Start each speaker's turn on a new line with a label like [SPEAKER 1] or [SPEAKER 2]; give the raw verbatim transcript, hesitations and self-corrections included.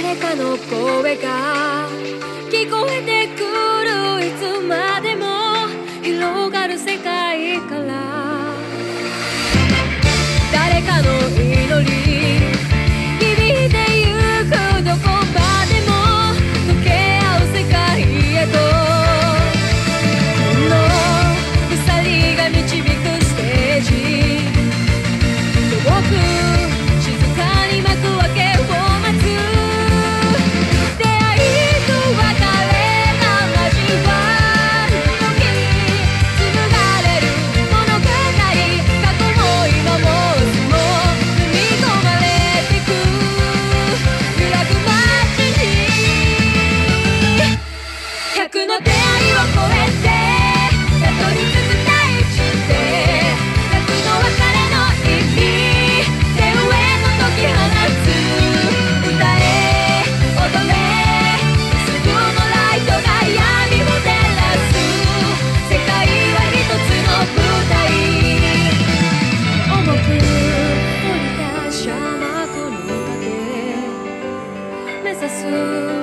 [SPEAKER 1] 誰かの声が聞こえてくる、いつまでも広がる世界から、誰かの祈り響いてゆく、どこまでも溶け合う世界へと、この鎖が導くステージ、遠く静かに幕開けを待つ、出会いと別れが交わる時に紡がれる物語、過去も今もいつも踏み込まれてく揺らぐ街に、百の出会いを超えてたどり着く大地で、百の別れの意味、手上の解き放つ、歌え踊れすぐのライトが闇を照らす、世界は一つの舞台、重く降りた車幕の影目指す